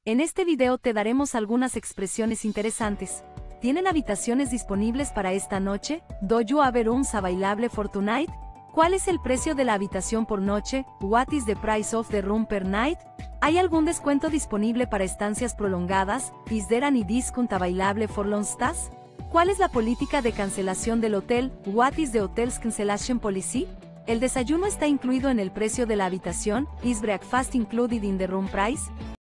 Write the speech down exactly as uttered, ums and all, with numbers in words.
En este video te daremos algunas expresiones interesantes. ¿Tienen habitaciones disponibles para esta noche? ¿Do you have rooms available for tonight? ¿Cuál es el precio de la habitación por noche? What is the price of the room per night? ¿Hay algún descuento disponible para estancias prolongadas? Is there any discount available for long stays? ¿Cuál es la política de cancelación del hotel? What is the hotel's cancellation policy? ¿El desayuno está incluido en el precio de la habitación? Is breakfast included in the room price?